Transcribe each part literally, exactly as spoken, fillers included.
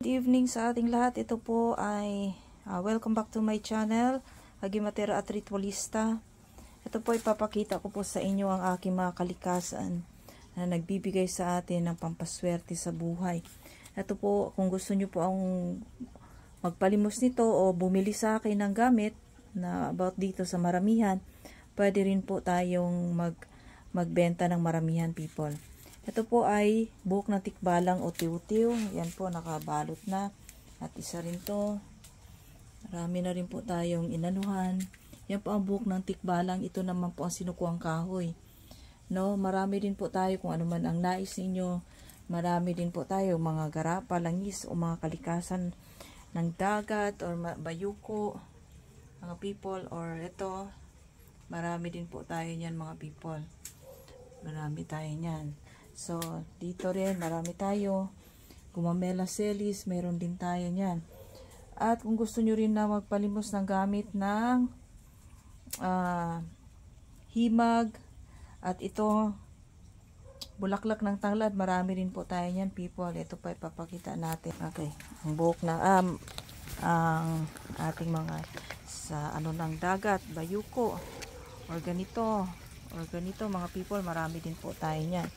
Good evening sa ating lahat. Ito po ay uh, welcome back to my channel, Hagimatera at Ritualista. Ito po ipapakita ko po sa inyo ang aking mga kalikasan na nagbibigay sa atin ng pampaswerte sa buhay. Ito po, kung gusto nyo po ang magpalimos nito o bumili sa akin ng gamit na about dito sa maramihan, pwede rin po tayong mag, magbenta ng maramihan, people. Ito po ay buhok ng tikbalang o tiw-tiw. Yan po, nakabalot na. At isa rin to. Marami na rin po tayong inanuhan. Yan po ang buhok ng tikbalang. Ito naman po ang sinukuang kahoy. No, marami din po tayo kung ano man ang nais ninyo. Marami din po tayo mga garapa, langis o mga kalikasan ng dagat or bayuko. Mga people or ito. Marami din po tayo niyan mga people. Marami tayo niyan. So, dito rin, marami tayo. Gumamela celis, meron din tayo niyan. At kung gusto nyo rin na magpalimos ng gamit ng uh, himag, at ito, bulaklak ng tanglad, marami rin po tayo niyan, people. Ito pa ipapakita natin. Okay, ang buhok ng, um, ang ating mga sa ano ng dagat, bayuko, or ganito, or ganito mga people, marami din po tayo niyan.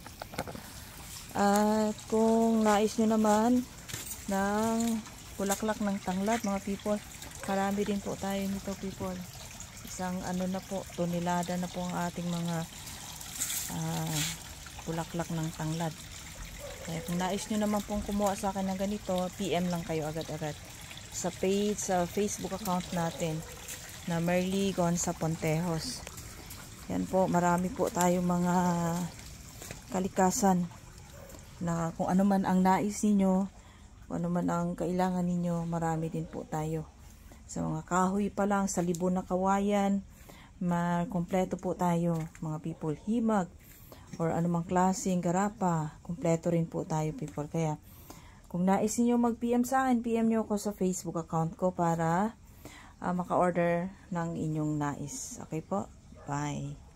At kung nais nyo naman ng bulaklak ng tanglad mga people, marami din po tayo nito people. Isang ano na po, tonelada na po ang ating mga uh, bulaklak ng tanglad. Kaya kung nais nyo naman pong kumuha sa akin ng ganito, P M lang kayo agad-agad sa page, sa Facebook account natin na Merly Gonza Pontejos. Yan po, marami po tayo mga kalikasan na kung ano man ang nais ninyo, kung ano man ang kailangan ninyo, marami din po tayo. Sa mga kahoy pa lang, sa libon na kawayan, makompleto po tayo mga people. Himag or anumang klaseng garapa, kompleto rin po tayo people. Kaya kung nais niyo mag-P M sa akin, P M nyo ako sa Facebook account ko para uh, maka-order ng inyong nais. Okay po? Bye!